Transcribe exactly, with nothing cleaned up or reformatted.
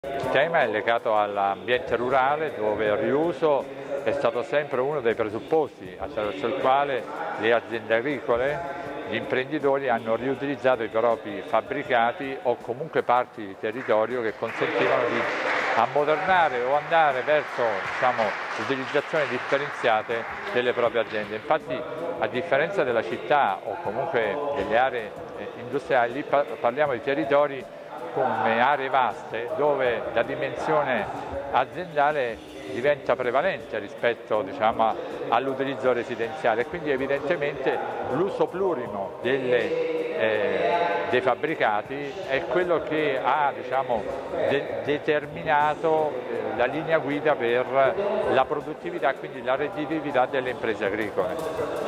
Il tema è legato all'ambiente rurale, dove il riuso è stato sempre uno dei presupposti attraverso il quale le aziende agricole, gli imprenditori hanno riutilizzato i propri fabbricati o comunque parti di territorio che consentivano di ammodernare o andare verso diciamo, l'utilizzazione differenziate delle proprie aziende. Infatti, a differenza della città o comunque delle aree industriali, lì parliamo di territori come aree vaste dove la dimensione aziendale diventa prevalente rispetto diciamo, all'utilizzo residenziale, quindi evidentemente l'uso plurimo delle, eh, dei fabbricati è quello che ha diciamo, de determinato eh, la linea guida per la produttività, quindi la redditività delle imprese agricole.